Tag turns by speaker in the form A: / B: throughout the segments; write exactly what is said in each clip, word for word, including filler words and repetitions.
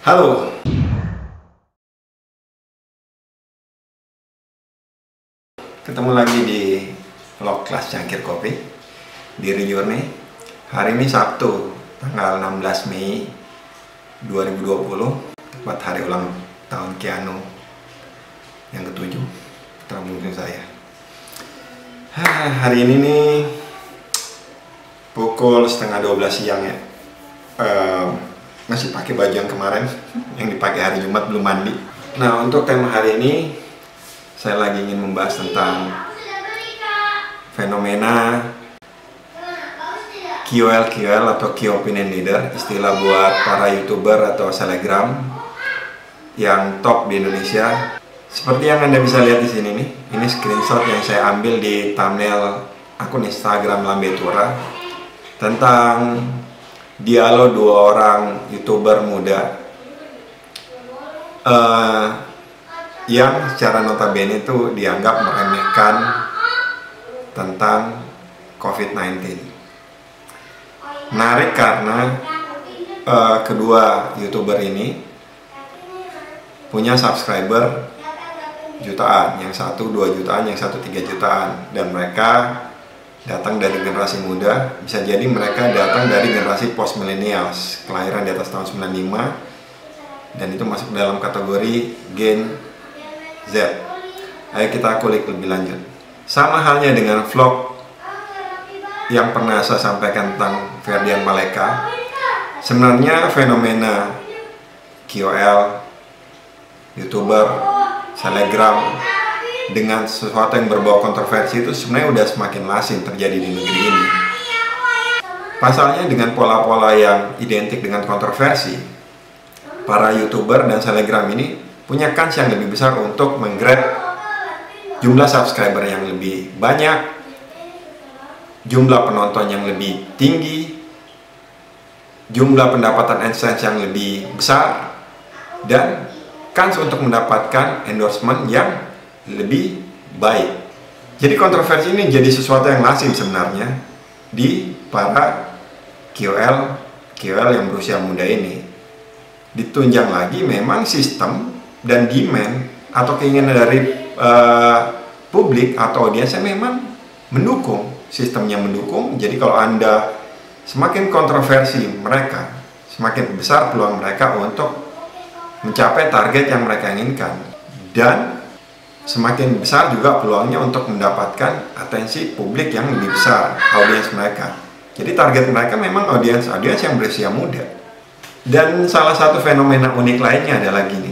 A: Halo, ketemu lagi di vlog kelas cangkir kopi di Journey. Hari ini Sabtu, tanggal enam belas Mei dua ribu dua puluh, tepat hari ulang tahun Keanu yang ketujuh, terbunuh saya. Hari ini nih pukul setengah dua belas siang ya. Um, masih pakai baju yang kemarin yang dipakai hari Jumat, belum mandi. Nah, untuk tema hari ini saya lagi ingin membahas tentang fenomena K O L K O L atau Key Opinion Leader, istilah buat para YouTuber atau selebgram yang top di Indonesia. Seperti yang Anda bisa lihat di sini nih, ini screenshot yang saya ambil di thumbnail akun Instagram Lambetura tentang dialog dua orang YouTuber muda uh, yang secara notabene itu dianggap meremehkan tentang covid sembilan belas. Menarik karena uh, kedua YouTuber ini punya subscriber jutaan, yang satu dua jutaan, yang satu tiga jutaan, dan mereka datang dari generasi muda. Bisa jadi mereka datang dari generasi post millennials, kelahiran di atas tahun sembilan puluh lima, dan itu masuk dalam kategori Gen Z. Ayo kita kulik lebih lanjut. Sama halnya dengan vlog yang pernah saya sampaikan tentang Ferdian Paleka. Sebenarnya fenomena K O L, YouTuber, selebgram dengan sesuatu yang berbau kontroversi itu sebenarnya udah semakin lazim terjadi di negeri ini. Pasalnya dengan pola-pola yang identik dengan kontroversi, para YouTuber dan selebgram ini punya kans yang lebih besar untuk menggrab jumlah subscriber yang lebih banyak, jumlah penonton yang lebih tinggi, jumlah pendapatan AdSense yang lebih besar, dan kans untuk mendapatkan endorsement yang lebih baik. Jadi kontroversi ini jadi sesuatu yang lazim sebenarnya di para K O L K O L yang berusia muda ini. Ditunjang lagi memang sistem dan demand atau keinginan dari uh, publik atau audiensnya memang mendukung, sistemnya mendukung. Jadi kalau Anda semakin kontroversi mereka, semakin besar peluang mereka untuk mencapai target yang mereka inginkan, dan semakin besar juga peluangnya untuk mendapatkan atensi publik yang lebih besar, audiens mereka. Jadi target mereka memang audiens-audiens yang berusia muda. Dan salah satu fenomena unik lainnya adalah gini.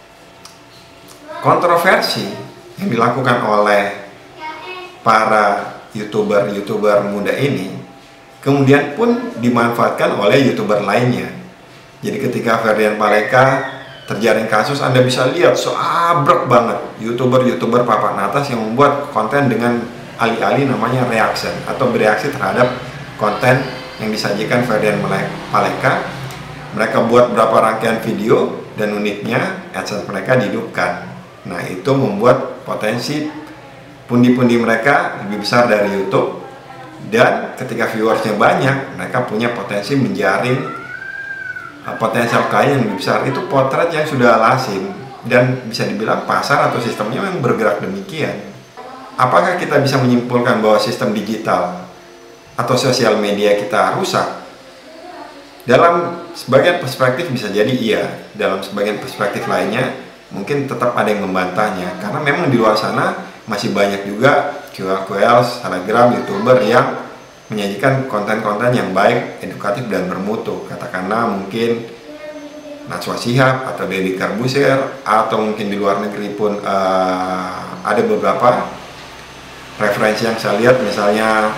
A: Kontroversi yang dilakukan oleh para YouTuber-YouTuber muda ini kemudian pun dimanfaatkan oleh YouTuber lainnya. Jadi ketika Ferdian Paleka terjaring kasus, Anda bisa lihat seabrek banget YouTuber-YouTuber papan atas yang membuat konten dengan alih-alih namanya reaction atau bereaksi terhadap konten yang disajikan Ferdian Paleka. Mereka buat beberapa rangkaian video dan uniknya AdSense mereka dihidupkan. Nah, itu membuat potensi pundi-pundi mereka lebih besar dari YouTube, dan ketika viewersnya banyak, mereka punya potensi menjaring potensial klien yang lebih besar. Itu potret yang sudah lazim dan bisa dibilang pasar atau sistemnya yang bergerak demikian. Apakah kita bisa menyimpulkan bahwa sistem digital atau sosial media kita rusak? Dalam sebagian perspektif bisa jadi iya, dalam sebagian perspektif lainnya mungkin tetap ada yang membantahnya, karena memang di luar sana masih banyak juga K O L K O L, selebgram, YouTuber yang menyajikan konten-konten yang baik, edukatif, dan bermutu. Katakanlah mungkin Najwa Shihab atau Deddy Corbuzier, atau mungkin di luar negeri pun uh, ada beberapa referensi yang saya lihat, misalnya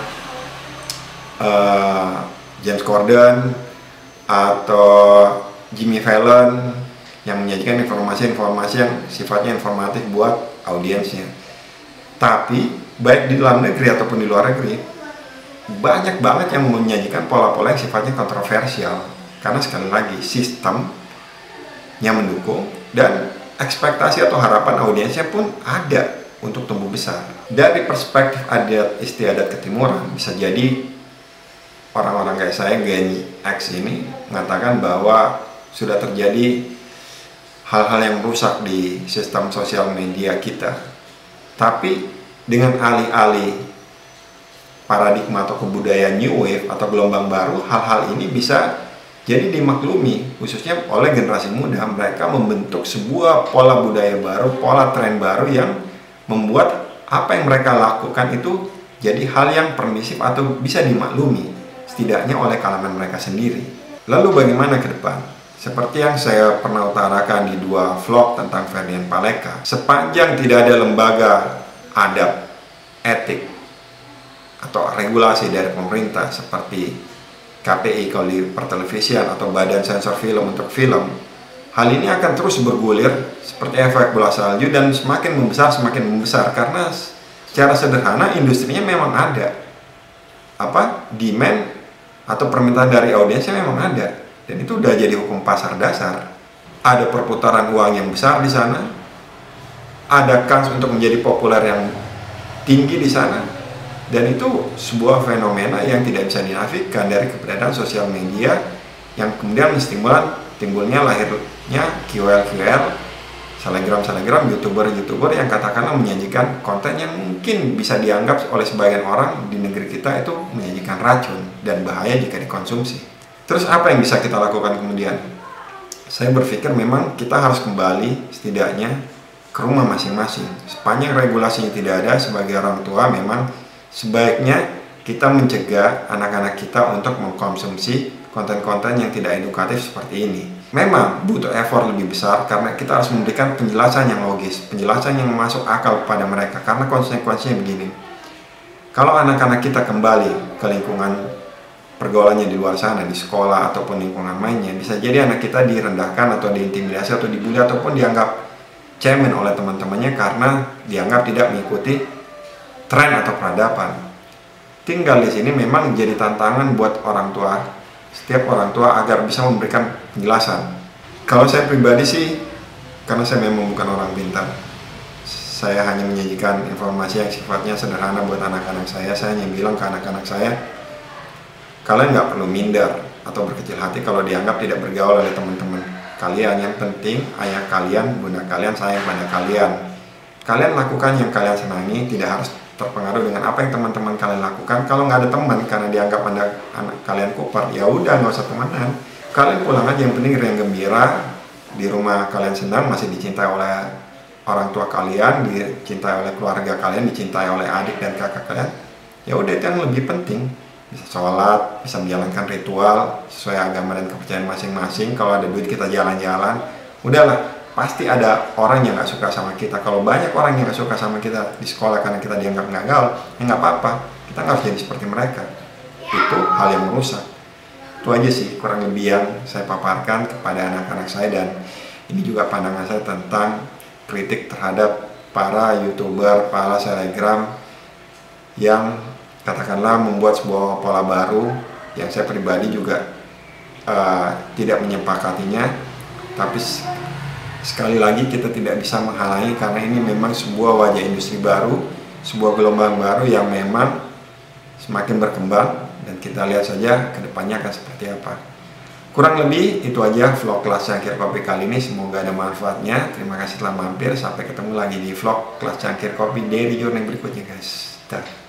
A: uh, James Corden atau Jimmy Fallon yang menyajikan informasi-informasi yang sifatnya informatif buat audiensnya. Tapi baik di dalam negeri ataupun di luar negeri, banyak banget yang menyajikan pola-pola yang sifatnya kontroversial, karena sekali lagi sistem yang mendukung dan ekspektasi atau harapan audiensnya pun ada untuk tumbuh besar. Dari perspektif adat istiadat ketimuran, bisa jadi orang-orang kayak saya, Gen X ini, mengatakan bahwa sudah terjadi hal-hal yang rusak di sistem sosial media kita. Tapi dengan alih-alih paradigma atau kebudayaan new wave atau gelombang baru, hal-hal ini bisa jadi dimaklumi, khususnya oleh generasi muda. Mereka membentuk sebuah pola budaya baru, pola tren baru yang membuat apa yang mereka lakukan itu jadi hal yang permisif atau bisa dimaklumi, setidaknya oleh kalangan mereka sendiri. Lalu bagaimana ke depan? Seperti yang saya pernah utarakan di dua vlog tentang Ferdian Paleka, sepanjang tidak ada lembaga adab, etik, atau regulasi dari pemerintah seperti K P I kalau di pertelevisian atau Badan Sensor Film untuk film, hal ini akan terus bergulir seperti efek bola salju dan semakin membesar semakin membesar karena secara sederhana industrinya memang ada, apa demand atau permintaan dari audiensnya memang ada, dan itu udah jadi hukum pasar dasar. Ada perputaran uang yang besar di sana, ada kans untuk menjadi populer yang tinggi di sana, dan itu sebuah fenomena yang tidak bisa dinafikan dari keberadaan sosial media yang kemudian menstimulan timbulnya lahirnya Q L Q L, selebgram-selebgram, youtuber-youtuber yang katakanlah menyajikan konten yang mungkin bisa dianggap oleh sebagian orang di negeri kita itu menyajikan racun dan bahaya jika dikonsumsi. Terus apa yang bisa kita lakukan kemudian? Saya berpikir memang kita harus kembali setidaknya ke rumah masing-masing. Sepanjang regulasinya tidak ada, sebagai orang tua memang sebaiknya kita mencegah anak-anak kita untuk mengkonsumsi konten-konten yang tidak edukatif seperti ini. Memang butuh effort lebih besar karena kita harus memberikan penjelasan yang logis, penjelasan yang masuk akal kepada mereka, karena konsekuensinya begini. Kalau anak-anak kita kembali ke lingkungan pergaulannya di luar sana, di sekolah ataupun lingkungan mainnya, bisa jadi anak kita direndahkan atau diintimidasi atau dibully ataupun dianggap cemen oleh teman-temannya karena dianggap tidak mengikuti tren atau peradaban. Tinggal di sini memang jadi tantangan buat orang tua, setiap orang tua agar bisa memberikan penjelasan. Kalau saya pribadi sih, karena saya memang bukan orang pintar, saya hanya menyajikan informasi yang sifatnya sederhana buat anak-anak saya. Saya hanya bilang ke anak-anak saya, kalian nggak perlu minder atau berkecil hati kalau dianggap tidak bergaul oleh teman-teman kalian. Yang penting ayah kalian, bunda kalian sayang pada kalian. Kalian lakukan yang kalian senangi, tidak harus terpengaruh dengan apa yang teman-teman kalian lakukan. Kalau nggak ada teman karena dianggap anda, anak kalian kupar, ya udah nggak usah temenan. Kalian pulang aja, yang penting riang gembira, di rumah kalian senang, masih dicintai oleh orang tua kalian, dicintai oleh keluarga kalian, dicintai oleh adik dan kakak kalian. Ya udah, itu yang lebih penting. Bisa sholat, bisa menjalankan ritual sesuai agama dan kepercayaan masing-masing. Kalau ada duit kita jalan-jalan, udahlah. Pasti ada orang yang nggak suka sama kita. Kalau banyak orang yang nggak suka sama kita di sekolah karena kita dianggap nggak gaul, ya nggak apa-apa. Kita nggak harus jadi seperti mereka. Itu hal yang merusak. Itu aja sih kurang lebih yang saya paparkan kepada anak-anak saya, dan ini juga pandangan saya tentang kritik terhadap para youtuber, para selebgram yang katakanlah membuat sebuah pola baru yang saya pribadi juga uh, tidak menyepakatinya. Tapi sekali lagi kita tidak bisa menghalangi karena ini memang sebuah wajah industri baru, sebuah gelombang baru yang memang semakin berkembang, dan kita lihat saja ke depannya akan seperti apa. Kurang lebih itu aja vlog kelas cangkir kopi kali ini, semoga ada manfaatnya. Terima kasih telah mampir, sampai ketemu lagi di vlog kelas cangkir kopi dari jurnal berikutnya guys. Dah.